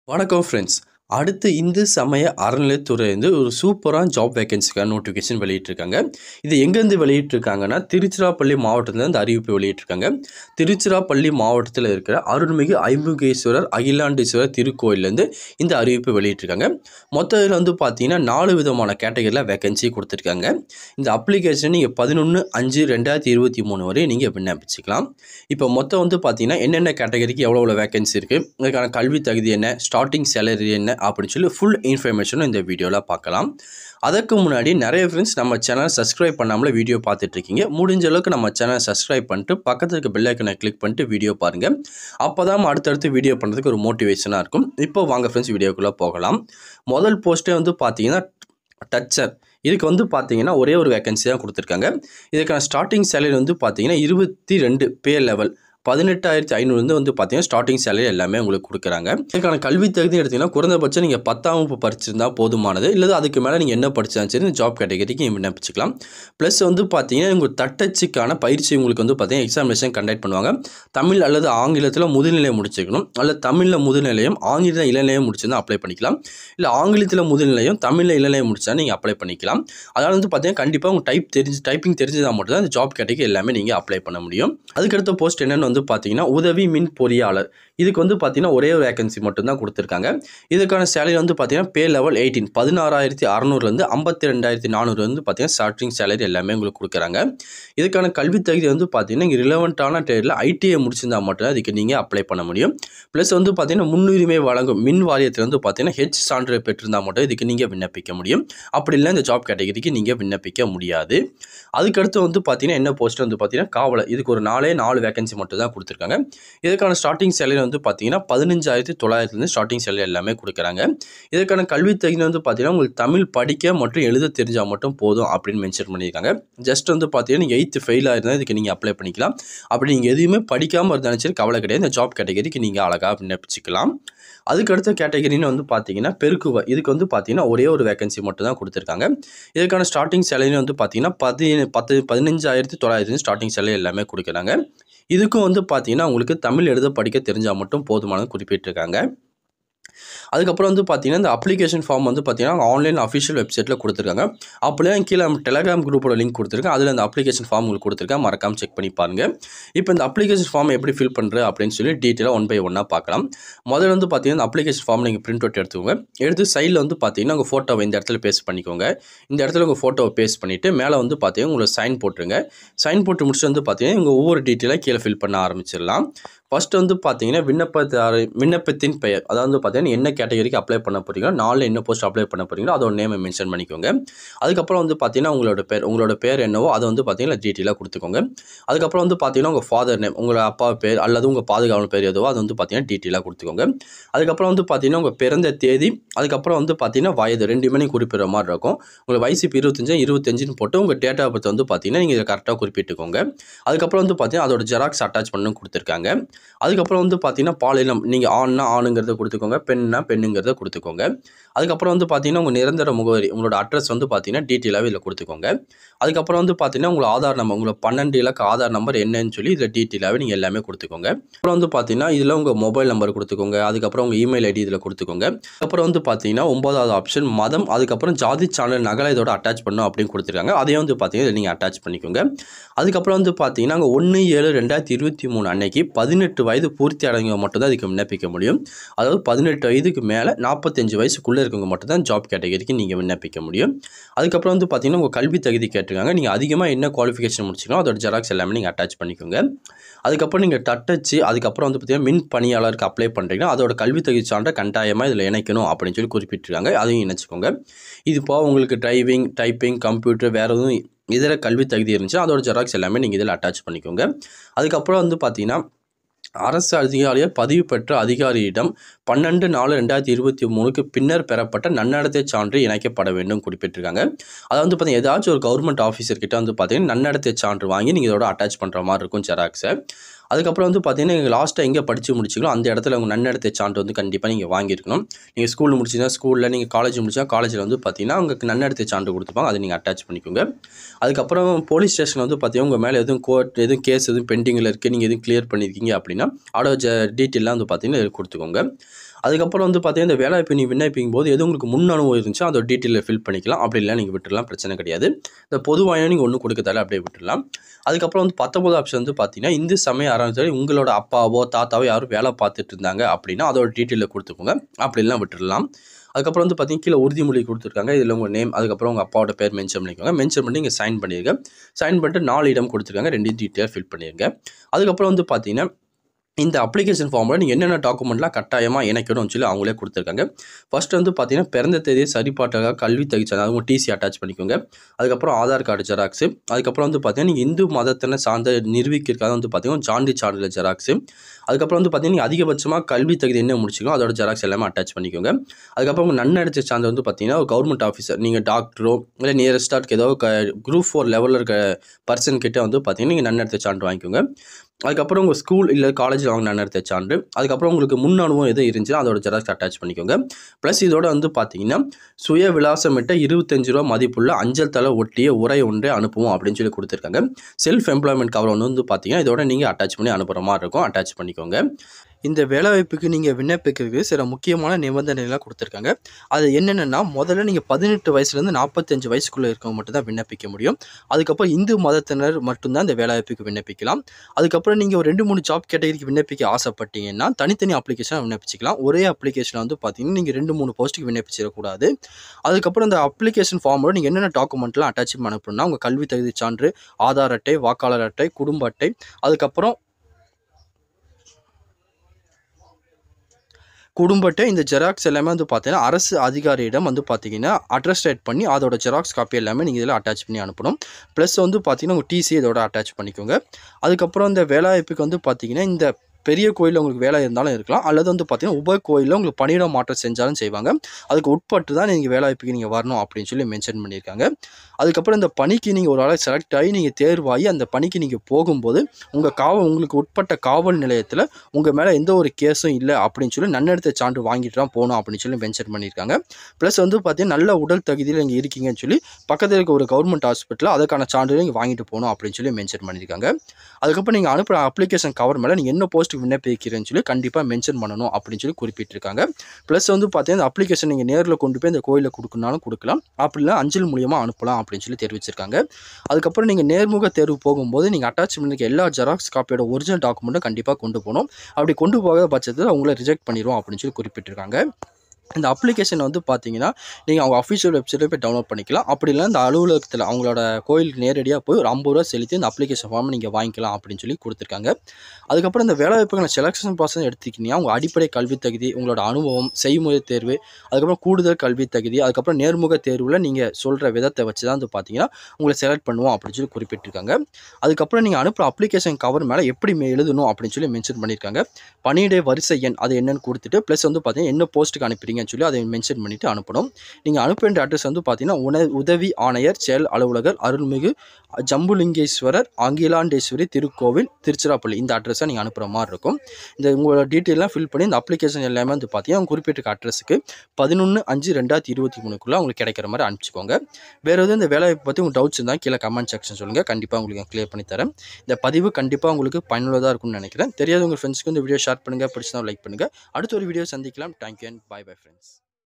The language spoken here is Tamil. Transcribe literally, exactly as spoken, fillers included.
வணக்கம் ஃப்ரெண்ட்ஸ். அடுத்து இந்து சமய அறநிலையத்துறையிலேருந்து ஒரு சூப்பரான ஜாப் வேகன்சிக்கான நோட்டிஃபிகேஷன் வெளியிட்டிருக்காங்க. இது எங்கேருந்து வெளியிட்டிருக்காங்கன்னா, திருச்சிராப்பள்ளி மாவட்டத்தில் இந்த அறிவிப்பு வெளியிட்டிருக்காங்க. திருச்சிராப்பள்ளி மாவட்டத்தில் இருக்கிற அருள்மிகு ஐம்புகேஸ்வரர் அகிலாண்டீஸ்வரர் திருக்கோயிலேருந்து இந்த அறிவிப்பு வெளியிட்டிருக்காங்க. மொத்தம் இதில் வந்து பார்த்தீங்கன்னா நாலு விதமான கேட்டகரியில் வேகன்சி கொடுத்துருக்காங்க. இந்த அப்ளிகேஷன் நீங்கள் பதினொன்று அஞ்சு ரெண்டாயிரத்தி இருபத்தி மூணு வரை நீங்கள் விண்ணப்பிச்சுக்கலாம். இப்போ மொத்தம் வந்து பார்த்தீங்கன்னா என்னென்ன கேட்டகரிக்கு எவ்வளோ எவ்வளோ வேகன்சி இருக்குது, இதுக்கான கல்வி தகுதி என்ன, ஸ்டார்டிங் சேலரி என்ன அப்படின்னு சொல்லி ஃபுல் இன்ஃபர்மேஷனும் இந்த வீடியோவில் பார்க்கலாம். அதுக்கு முன்னாடி நிறைய ஃப்ரெண்ட்ஸ் நம்ம சேனலை சப்ஸ்கிரைப் பண்ணாமலே வீடியோ பார்த்துட்ருக்கீங்க. முடிஞ்ச அளவுக்கு நம்ம சேனலை சப்ஸ்கிரைப் பண்ணிட்டு பக்கத்தில் இருக்க பெல் ஐக்கனை கிளிக் பண்ணிட்டு வீடியோ பாருங்கள். அப்போ தான் அடுத்தடுத்து வீடியோ பண்ணுறதுக்கு ஒரு மோட்டிவேஷனாக இருக்கும். இப்போ வாங்க ஃப்ரெண்ட்ஸ் வீடியோக்குள்ளே போகலாம். முதல் போஸ்ட்டே வந்து பார்த்தீங்கன்னா டச்சர். இதுக்கு வந்து பார்த்தீங்கன்னா ஒரே ஒரு வேகன்சி தான் கொடுத்துருக்காங்க. இதுக்கான ஸ்டார்டிங் சேலரி வந்து பார்த்தீங்கன்னா இருபத்தி ரெண்டு பே லெவல் பதினெட்டாயிரத்தி ஐநூறுலேருந்து வந்து பார்த்தீங்கன்னா ஸ்டார்டிங் சேலரி எல்லாமே உங்களுக்கு கொடுக்குறாங்க. இதுக்கான கல்வி தகுதி எடுத்திங்கன்னா குறைந்தபட்சம் நீங்கள் பத்தாம் வகுப்பு படிச்சிருந்தா போதுமானது. இல்லை அதுக்கு மேலே நீங்கள் என்ன படித்தாலும் சரி இந்த ஜாப் கேட்டகரிக்கு விண்ணப்பிச்சுக்கலாம். ப்ளஸ் வந்து பார்த்தீங்கன்னா உங்கள் தட்டச்சுக்கான பயிற்சி உங்களுக்கு வந்து பார்த்தீங்கன்னா எக்ஸாமினேஷன் கண்டக்ட் பண்ணுவாங்க. தமிழ் அல்லது ஆங்கிலத்தில் முதுநிலையம் முடிச்சிருக்கணும். அல்லது தமிழில் முதுநிலையம் ஆங்கில இளநிலையம் முடிச்சிருந்தா அப்ளை பண்ணிக்கலாம். இல்லை ஆங்கிலத்தில் முதுநிலையம் தமிழில் இளநிலையம் முடிச்சா நீங்கள் அப்ளை பண்ணிக்கலாம். அதனால் வந்து பார்த்தீங்கன்னா கண்டிப்பாக உங்கள் டைப் தெரிஞ்சு டைப்பிங் தெரிஞ்சதாக மட்டும் தான் இந்த ஜாப் கேட்டகரி எல்லாமே நீங்கள் அப்ளை பண்ண முடியும். அதுக்கடுத்த போஸ்ட் என்னென்னு வந்து பார்த்தீங்கன்னா உதவி மின் பொறியாளர். இதுக்கு வந்து பார்த்தீங்கன்னா ஒரே ஒரு வேகன்சி மட்டும் தான் கொடுத்துருக்காங்க. இதுக்கான சேலரி வந்து பார்த்தீங்கன்னா பே லெவல் எயிட்டீன் பதினாறாயிரத்தி அறநூறுலேருந்து ஐம்பத்தி ரெண்டாயிரத்தி நானூறு வந்து பார்த்தீங்கன்னா ஸ்டார்டிங் சேலரி எல்லாமே உங்களுக்கு கொடுக்குறாங்க. இதுக்கான கல்வி தகுதி வந்து பார்த்தீங்கன்னா இங்கே ரிலவெண்ட்டான ட்ரேடில் ஐடிஐ முடிச்சிருந்தா மட்டும் தான் இதுக்கு நீங்கள் அப்ளை பண்ண முடியும். ப்ளஸ் வந்து பார்த்தீங்கன்னா முன்னுரிமை வழங்கும் மின் வாரியத்தில் வந்து பார்த்தீங்கன்னா ஹெச் சான்று பெற்றிருந்தால் மட்டும் இதுக்கு நீங்கள் விண்ணப்பிக்க முடியும். அப்படி இல்லை இந்த ஜாப் கேட்டகரிக்கு நீங்கள் விண்ணப்பிக்க முடியாது. அதுக்கடுத்து வந்து பார்த்தீங்கன்னா என்ன போஸ்ட் வந்து பார்த்தீங்கன்னா காவலர். இதுக்கு ஒரு நாலே நாலு வேகன்சி மட்டும் தான் கொடுத்துருக்காங்க. இதுக்கான ஸ்டார்டிங் சேலரி வந்து பார்த்தீங்கன்னா பதினஞ்சாயிரத்தி தொள்ளாயிரத்துலேருந்து ஸ்டார்டிங் சேலரி எல்லாமே கொடுக்குறாங்க. இதுக்கான கல்வி தகுதி வந்து பார்த்தீங்கன்னா உங்களுக்கு தமிழ் படிக்க மற்றும் எழுத தெரிஞ்சால் மட்டும் போதும் அப்படின்னு மென்ஷன் பண்ணியிருக்காங்க. ஜஸ்ட் வந்து பார்த்தீங்கன்னா நீங்கள் எயித்து ஃபெயில் ஆயிருந்தால் இதுக்கு நீங்கள் அப்ளை பண்ணிக்கலாம். அப்படி நீங்கள் எதுவுமே படிக்காமல் இருந்தாலும் சரி கவலை கிடையாது. இந்த ஜாப் கேட்டகரிக்கு நீங்கள் அழகாக விண்ணப்பிச்சுக்கலாம். அதுக்கடுத்த கேட்டகரின்னு வந்து பார்த்தீங்கன்னா பெருக்குவர். இதுக்கு வந்து பார்த்தீங்கன்னா ஒரே ஒரு வேகன்சி மட்டும் தான் கொடுத்துருக்காங்க. இதுக்கான ஸ்டார்டிங் சேலரி வந்து பார்த்தீங்கன்னா பதி பத்து பதினஞ்சாயிரத்தி தொள்ளாயிரத்து ஸ்டார்டிங் சேலரி எல்லாமே கொடுக்குறாங்க. இதுக்கும் வந்து பார்த்தீங்கன்னா உங்களுக்கு தமிழ் எழுத படிக்க தெரிஞ்சால் மட்டும் போதுமானது குறிப்பிட்டிருக்காங்க. அதுக்கப்புறம் வந்து பார்த்தீங்கன்னா இந்த அப்ளிகேஷன் ஃபார்ம் வந்து பார்த்தீங்கன்னா ஆன்லைன் அஃபிஷியல் வெப்சைட்டில் கொடுத்துருக்காங்க. அப்படியே கீழே டெலகிராம் குரூப்போட லிங்க் கொடுத்துருக்கேன். அதில் அந்த அப்ளிகேஷன் ஃபார்ம் உங்களுக்கு கொடுத்துருக்கேன். மறக்காமல் செக் பண்ணி பாருங்கள். இப்போ இந்த அப்ளிகேஷன் ஃபார்ம் எப்படி ஃபில் பண்ணுறது அப்படின்னு சொல்லி டீட்டெயிலாக ஒன் பை ஒன்னாக பார்க்கலாம். முதல்ல வந்து பார்த்தீங்கன்னா அப்ளிகேஷன் ஃபார்ம் நீங்கள் பிரிண்ட் அவுட் எடுத்துக்கோங்க. எடுத்து சைடில் வந்து பார்த்தீங்கன்னா உங்கள் ஃபோட்டோவை இந்த இடத்துல பேஸ்ட் பண்ணிக்கோங்க. இந்த இடத்துல உங்கள் ஃபோட்டோவை பேஸ்ட் பண்ணிவிட்டு மேலே வந்து பார்த்தீங்கன்னா உங்களை சைன் போட்டுருங்க. சைன் போட்டு முடிச்சுட்டு வந்து பார்த்தீங்கன்னா உங்கள் ஒவ்வொரு டீட்டெயிலாக கீழே ஃபில் பண்ண ஆரம்பிச்சிடலாம். ஃபஸ்ட்டு வந்து பார்த்தீங்கன்னா விண்ணப்பத்தார் விண்ணப்பத்தின் பெயர், அதாவது பார்த்தீங்கன்னா என்ன கேட்டகரிக்கு அப்ளை பண்ண போகிறீங்களோ நாளில் என்ன போஸ்ட் அப்ளை பண்ண போகிறீங்களோ அதோட நேமை மென்ஷன் பண்ணிக்கோங்க. அதுக்கப்புறம் வந்து பார்த்தீங்கன்னா உங்களோட பேர் உங்களோட பேர் என்னவோ அதை வந்து பார்த்தீங்கன்னா டீட்டெயிலாக கொடுத்துக்கோங்க. அதுக்கப்புறம் வந்து பார்த்தீங்கன்னா உங்கள் ஃபாதர் நேம், உங்களோட அப்பா பேர் அல்லது உங்கள் பாதுகாவலர் பேர் எதுவோ அது வந்து பார்த்தீங்கன்னா டீட்டெயிலாக கொடுத்துக்கோங்க. அதுக்கப்புறம் வந்து பார்த்தீங்கன்னா உங்கள் பிறந்த தேதி, அதுக்கப்புறம் வந்து பார்த்தீங்கன்னா வயது ரெண்டுமே நீங்கள் குறிப்பிடுற மாதிரி இருக்கும். உங்களுக்கு வயசு இப்போ இருபத்தஞ்சு இருபத்தஞ்சுன்னு போட்டு உங்கள் டேட் ஆஃப் பர்த் வந்து பார்த்தீங்கன்னா நீங்கள் இதை கரெக்டாக குறிப்பிட்டுக்கோங்க. அதுக்கப்புறம் வந்து பார்த்தீங்கன்னா அதோட ஜெராக்ஸ் அட்டாச் பண்ணணும் கொடுத்துருக்காங்க. அதுக்கப்புறம் வந்து பார்த்தீங்கன்னா பாலினம், நீங்கள் ஆண்னா ஆணுங்கிறத கொடுத்துக்கோங்க, பெண்ணா பெண்ணுங்கிறத கொடுத்துக்கோங்க. அதுக்கப்புறம் வந்து பார்த்தீங்கன்னா உங்கள் நிரந்தர முகவரி, உங்களோட அட்ரஸ் வந்து பார்த்தீங்கன்னா டீட்டெயிலாகவே இதில் கொடுத்துக்கோங்க. அதுக்கப்புறம் வந்து பார்த்தீங்கன்னா உங்களோட ஆதார் நம்பர், உங்களோட பன்னெண்டு இலக்க ஆதார் நம்பர் என்னன்னு சொல்லி இதில் டீட்டெயிலாகவே நீங்கள் எல்லாமே கொடுத்துக்கோங்க. அப்புறம் வந்து பார்த்தீங்கன்னா இதில் உங்கள் மொபைல் நம்பர் கொடுத்துக்கோங்க. அதுக்கப்புறம் உங்கள் இமெயில் ஐடி இதில் கொடுத்துக்கோங்க. அப்புறம் வந்து பார்த்தீங்கன்னா ஒன்பதாவது ஆப்ஷன் மதம், அதுக்கப்புறம் ஜாதி சான்றிதழ் நகலை இதோட அட்டாச் பண்ணணும் அப்படின்னு கொடுத்துருக்காங்க. அதையும் வந்து பார்த்தீங்கன்னா நீங்கள் அட்டாச் பண்ணிக்கோங்க. அதுக்கப்புறம் வந்து பார்த்தீங்கன்னா அங்கே ஒன்று ஏழு ரெண்டாயிரத்தி இருபத்தி மூணு அன்னைக்கு பதினெட்டு வயது பூர்த்தி அடைஞ்சவங்க மட்டும் தான் இதுக்கு விண்ணப்பிக்க முடியும். அதாவது பதினெட்டு வயதுக்கு மேலே நாற்பத்தஞ்சு வயசுக்குள்ளே இருக்கவங்க மட்டும் தான் ஜாப் கேட்டகரிக்கு நீங்கள் விண்ணப்பிக்க முடியும். அதுக்கப்புறம் வந்து பார்த்தீங்கன்னா உங்கள் கல்வி தகுதி கேட்டிருக்காங்க. நீங்கள் அதிகமாக என்ன குவாலிஃபிகேஷன் முடிச்சிக்கணும் அதோட ஜெராக்ஸ் எல்லாமே நீங்கள் அட்டாச் பண்ணிக்கோங்க. அதுக்கப்புறம் நீங்கள் தட்டச்சு அதுக்கப்புறம் வந்து பார்த்தீங்கன்னா மின் பணியாளருக்கு அப்ளை பண்ணுறீங்கன்னா அதோட கல்வி தகுதி சான்றை கட்டாயமாக இதில் இணைக்கணும் அப்படின்னு சொல்லி குறிப்பிட்டிருக்காங்க. அதையும் இணைச்சிக்கோங்க. இது போக உங்களுக்கு டிரைவிங், டைப்பிங், கம்ப்யூட்டர் வேறு எதுவும் இதர கல்வி தகுதி இருந்துச்சுன்னா அதோட ஜெராக்ஸ் எல்லாமே நீங்கள் இதில் அட்டாச் பண்ணிக்கோங்க. அதுக்கப்புறம் வந்து பார்த்தீங்கன்னா அரசு அதிகாரியால் பதிவு பெற்ற அதிகாரியிடம் பன்னெண்டு நாலு ரெண்டாயிரத்தி இருபத்தி மூணுக்கு பின்னர் பெறப்பட்ட நன்னடத்தை சான்று இணைக்கப்பட வேண்டும் குறிப்பிட்டிருக்காங்க. அதை வந்து பார்த்தீங்கன்னா ஏதாச்சும் ஒரு கவர்மெண்ட் ஆஃபீஸர்கிட்ட வந்து பார்த்தீங்கன்னா நன்னடத்தை சான்று வாங்கி நீங்கள் இதோட அட்டாச் பண்ணுற மாதிரி இருக்கும் ஜெராக்ஸை. அதுக்கப்புறம் வந்து பார்த்தீங்கன்னா நீங்கள் லாஸ்ட்டாக எங்கே படித்து முடிச்சிங்களோ அந்த இடத்துல உங்கள் நன்னடத்தை சான்று வந்து கண்டிப்பாக நீங்கள் வாங்கியிருக்கணும். நீங்கள் ஸ்கூல் முடிச்சிங்கன்னா ஸ்கூலில், நீங்கள் காலேஜ் முடிச்சா காலேஜில் வந்து பார்த்தீங்கன்னா உங்களுக்கு நன்னடத்தை சான்று கொடுத்துப்பாங்க. அதை நீங்கள் அட்டாச் பண்ணிக்கோங்க. அதுக்கப்புறம் போலீஸ் ஸ்டேஷனில் வந்து பார்த்தீங்கன்னா உங்கள் மேலே எதுவும் கோர்ட் எதுவும் கேஸ் எதுவும் பெண்டிங்கில் இருக்குது, நீங்கள் எதுவும் கிளியர் பண்ணியிருக்கீங்க அப்படின்னா அதோட ஜ டீட்டெயிலாம் வந்து பார்த்தீங்கன்னா கொடுத்துக்கோங்க. அதுக்கப்புறம் வந்து பார்த்தீங்கன்னா இந்த வேலைவாய்ப்பு நீ விண்ணப்பிக்கும் போது எது உங்களுக்கு முன் அனுபவம் இருந்துச்சோ அதோட டீட்டெயிலில் ஃபில் பண்ணிக்கலாம். அப்படி இல்லை நீங்கள் விட்டுடலாம், பிரச்சனை கிடையாது. இந்த பொதுவாக நீங்கள் ஒன்றும் கொடுக்கத்தால அப்படியே விட்டுடலாம். அதுக்கப்புறம் வந்து பத்தொன்பது ஆப்ஷன் வந்து பார்த்தீங்கன்னா இந்து சமய அறநிலையத்துறை உங்களோட அப்பாவோ தாத்தாவோ யாரும் வேலை பார்த்துட்டு இருந்தாங்க அப்படின்னா அதோட டீட்டெயிலில் கொடுத்துக்கோங்க. அப்படிலாம் விட்டுடலாம். அதுக்கப்புறம் வந்து பார்த்தீங்கன்னா கீழே உறுதிமொழி கொடுத்துருக்காங்க. இதில் உங்கள் நேம் அதுக்கப்புறம் உங்கள் அப்பாவோட பேர் மென்ஷன் பண்ணிக்கோங்க. மென்ஷன் பண்ணி இங்கே சைன் பண்ணிடுங்க. சைன் பண்ணிட்டு நாலு இடம் கொடுத்துருக்காங்க, ரெண்டையும் டீட்டெயிலாக ஃபில் பண்ணிடுங்க. அதுக்கப்புறம் வந்து பார்த்தீங்கன்னா இந்த அப்ளிகேஷன் ஃபார்மில் நீங்கள் என்னென்ன டாக்குமெண்ட்லாம் கட்டாயமாக இணைக்கணும்னு சொல்லி அவங்களே கொடுத்துருக்காங்க. ஃபர்ஸ்ட் வந்து பார்த்தீங்கன்னா பிறந்த தேதியை சரிபார்ட்டாக கல்வி தகுதி அவங்க டிசி அட்டாச் பண்ணிக்கோங்க. அதுக்கப்புறம் ஆதார் கார்டு ஜெராக்ஸு. அதுக்கப்புறம் வந்து பார்த்தீங்கன்னா நீங்கள் இந்து மதத்தினை சார்ந்த நிரூபிக்கிறதுக்காக வந்து பார்த்தீங்கன்னா சான்றி சான்றிதழ் ஜெராக்ஸு. அதுக்கப்புறம் வந்து பார்த்தீங்கன்னா நீங்கள் அதிகபட்சமாக கல்வி தகுதி என்ன முடிச்சிக்கோ அதோட ஜெராக்ஸ் எல்லாமே அட்டாச் பண்ணிக்கோங்க. அதுக்கப்புறம் உங்கள் நன்னடத்தை சார்ந்த வந்து பார்த்தீங்கன்னா ஒரு கவர்மெண்ட் ஆஃபீஸர் நீங்கள் டாக்டரோ இல்லை நியரஸ்டாக ஏதோ க குரூப் ஃபோர் லெவலில் இருக்க பர்சன் கிட்டே வந்து பார்த்தீங்கன்னா நீங்கள் நன்னடத்தை சான்று வாங்கிக்கோங்க. அதுக்கப்புறம் உங்கள் ஸ்கூல் இல்லை காலேஜில் வாங்க நன்னடத்தை சான்று. அதுக்கப்புறம் உங்களுக்கு முன் அனுபவம் எது இருந்துச்சுன்னா அதோட ஜெராக்ஸ் அட்டாச் பண்ணிக்கோங்க. ப்ளஸ் இதோட வந்து பார்த்தீங்கன்னா சுய விலாசமிட்ட இருபத்தஞ்சு ரூபா மதிப்புள்ள அஞ்சல் தலை ஒட்டிய உரை ஒன்றே அனுப்புவோம் அப்படின்னு சொல்லி கொடுத்துருக்காங்க. செல்ஃப் எம்ப்ளாய்மெண்ட் கவர் ஒன்று வந்து பார்த்தீங்கன்னா இதோட நீங்கள் அட்டாச் பண்ணி அனுப்புகிற மாதிரி இருக்கும், அட்டாச் பண்ணிக்கோங்க. இந்த வேலைவாய்ப்புக்கு நீங்கள் விண்ணப்பிக்கிறதுக்கு சில முக்கியமான நிபந்தனைகளாக கொடுத்துருக்காங்க. அது என்னென்னா முதல்ல நீங்கள் பதினெட்டு வயசுலேருந்து நாற்பத்தஞ்சு வயசுக்குள்ளே இருக்கவங்க மட்டும் தான் விண்ணப்பிக்க முடியும். அதுக்கப்புறம் இந்து மதத்தினர் மட்டும்தான் இந்த வேலைவாய்ப்புக்கு விண்ணப்பிக்கலாம். அதுக்கப்புறம் நீங்கள் ஒரு ரெண்டு மூணு ஜாப் கேட்டகரிக்கு விண்ணப்பிக்க ஆசைப்பட்டீங்கன்னா தனித்தனி அப்ளிகேஷனாக விண்ணப்பிச்சிக்கலாம். ஒரே அப்ளிகேஷனில் வந்து பார்த்தீங்கன்னா நீங்கள் ரெண்டு மூணு போஸ்ட்டுக்கு விண்ணப்பிச்சிடக்கூடாது. அதுக்கப்புறம் இந்த அப்ளிகேஷன் ஃபார்மோட நீங்கள் என்னென்ன டாக்குமெண்ட்லாம் அட்டாச் அனுப்பணும்னா உங்கள் கல்வி தகுதி சான்று, ஆதார் அட்டை, வாக்காளர் அட்டை, குடும்ப அட்டை, அதுக்கப்புறம் குடும்ப அட்டை, இந்த ஜெராக்ஸ் எல்லாமே வந்து பார்த்தீங்கன்னா அரசு அதிகாரியிடம் வந்து பார்த்தீங்கன்னா அட்ரஸ்டேட் பண்ணி அதோட ஜெராக்ஸ் காப்பி எல்லாமே நீங்கள் இதில் அட்டாச் பண்ணி அனுப்பணும். ப்ளஸ் வந்து பார்த்தீங்கன்னா உங்கள் டிசி இதோட அட்டாச் பண்ணிக்கோங்க. அதுக்கப்புறம் இந்த வேலைவாய்ப்புக்கு வந்து பார்த்தீங்கன்னா இந்த பெரிய கோயிலில் உங்களுக்கு வேலை இருந்தாலும் இருக்கலாம், அல்லது வந்து பார்த்தீங்கன்னா உப கோயிலில் உங்களுக்கு பணியிட மாற்றம் செஞ்சாலும் செய்வாங்க. அதுக்கு உட்பட்டு தான் நீங்கள் வேலைவாய்ப்புக்கு நீங்கள் வரணும் அப்படின்னு சொல்லி மென்ஷன் பண்ணியிருக்காங்க. அதுக்கப்புறம் இந்த பணிக்கு நீங்கள் ஒரு ஆளை செலக்ட் ஆகி நீங்கள் தேர்வாகி அந்த பணிக்கு நீங்கள் போகும்போது உங்கள் காவல் உங்களுக்கு உட்பட்ட காவல் நிலையத்தில் உங்கள் மேலே எந்த ஒரு கேஸும் இல்லை அப்படின்னு சொல்லி நன்னடத்தை சான்று வாங்கிட்டு தான் போகணும் அப்படின்னு சொல்லி மென்ஷன் பண்ணியிருக்காங்க. ப்ளஸ் வந்து பார்த்தீங்கன்னா நல்ல உடல் தகுதியில் நீங்கள் இருக்கீங்கன்னு சொல்லி பக்கத்தில் இருக்க ஒரு கவர்மெண்ட் ஹாஸ்பிட்டலில் அதுக்கான சான்று நீங்கள் வாங்கிட்டு போகணும் அப்படின்னு சொல்லி மென்ஷன் பண்ணியிருக்காங்க. அதுக்கப்புறம் நீங்கள் அனுப்புகிற அப்ளிகேஷன் கவர் மேலே நீங்கள் என்ன போஸ்ட் விண்ணப்பிக்கிறேன்னு சொல்லி கண்டிப்பாக மென்ஷன் பண்ணணும் அப்படின்னு சொல்லி குறிப்பிட்டிருக்காங்க. ப்ளஸ் வந்து பார்த்தீங்கன்னா அப்ளிகேஷன் நீங்கள் நேரில் கொண்டு போய் இந்த கோயிலில் கொடுக்கணும்னாலும் கொடுக்கலாம், அப்படிலாம் அஞ்சல் மூலியமாக அனுப்பலாம் அப்படின்னு சொல்லி தெரிவிச்சிருக்காங்க. அதுக்கப்புறம் நீங்கள் நேர்முக தேர்வு போகும்போது நீங்கள் அட்டாச் பண்ணிருக்க எல்லா ஜெராக்ஸ் காப்பியோட ஒரிஜினல் டாக்குமெண்ட்டும் கண்டிப்பாக கொண்டு போகணும். அப்படி கொண்டு போகாத பட்சத்தில் உங்களை ரிஜெக்ட் பண்ணிடுவோம் அப்படின்னு சொல்லி குறிப்பிட்டிருக்காங்க. இந்த அப்ளிகேஷன் வந்து பார்த்தீங்கன்னா நீங்கள் அவங்க அஃபிஷியல் வெப்சைட்டில் போய் டவுன்லோட் பண்ணிக்கலாம். அப்படி இல்லை இந்த அலுவலகத்தில் அவங்களோட கோயிலுக்கு நேரடியாக போய் ஒரு ஐம்பது ரூபா செலுத்தி இந்த அப்ளிகேஷன் ஃபார்மை நீங்கள் வாங்கிக்கலாம் அப்படின்னு சொல்லி கொடுத்துருக்காங்க. அதுக்கப்புறம் இந்த வேலைவாய்ப்புக்கான செலெக்ஷன் ப்ராசஸ் எடுத்துக்கிட்டிங்கன்னா உங்கள் அடிப்படை கல்வி தகுதி, உங்களோட அனுபவம், செய்முறை தேர்வு, அதுக்கப்புறம் கூடுதல் கல்வி தகுதி, அதுக்கப்புறம் நேர்முக தேர்வில் நீங்கள் சொல்கிற விதத்தை வச்சு தான் வந்து பார்த்தீங்கன்னா உங்களை செலக்ட் பண்ணுவோம் அப்படின்னு சொல்லி குறிப்பிட்டிருக்காங்க. அதுக்கப்புறம் நீங்கள் அனுப்புகிற அப்ளிகேஷன் கவர் மேலே எப்படி எழுதணும் அப்படின்னு சொல்லி மென்ஷன் பண்ணியிருக்காங்க. பணியிடை வரிசை எண் அது என்னன்னு கொடுத்துட்டு ப்ளஸ் வந்து பார்த்தீங்கன்னா என்ன போஸ்ட்டுக்கு அனுப்புறீங்க சொல்லி அதை மென்ஷன் பண்ணிட்டு அனுப்பணும். நீங்கள் அனுப்ப வேண்டிய அட்ரஸ் வந்து பார்த்தீங்கன்னா உண உதவி ஆணையர் செயல் அலுவலகர் அருள்மிகு ஜம்புலிங்கேஸ்வரர் அகிலாண்டேஸ்வரி திருக்கோவில் திருச்சிராப்பள்ளி இந்த அட்ரஸை நீங்கள் அனுப்புகிற மாதிரி இருக்கும். இந்த உங்களோட டீட்டெயிலாம் ஃபில் பண்ணி இந்த அப்ளிகேஷன் எல்லாமே வந்து பார்த்தீங்கன்னா குறிப்பிட்ட அட்ரஸுக்கு பதினொன்று அஞ்சு ரெண்டாயிரத்தி இருபத்தி மூணுக்குள்ளே உங்களுக்கு கிடைக்கிற மாதிரி அனுப்பிச்சிக்கோங்க. வேறு எதுவும் இந்த வேலையை பற்றி உங்கள் டவுட்ஸ் இருந்தால் கீழே கமெண்ட் செக்ஷன் சொல்லுங்கள், கண்டிப்பாக உங்களுக்கு கிளியர் பண்ணி தரேன். இந்த பதிவு கண்டிப்பாக உங்களுக்கு பயனுள்ளதாக இருக்கும்னு நினைக்கிறேன். தெரியாத உங்கள் ஃப்ரெண்ட்ஸ்க்கு இந்த வீடியோ ஷேர் பண்ணுங்கள், பிடிச்சா லைக் பண்ணுங்கள். அடுத்த ஒரு வீடியோ சந்திக்கலாம். Thank you and bye bye friends.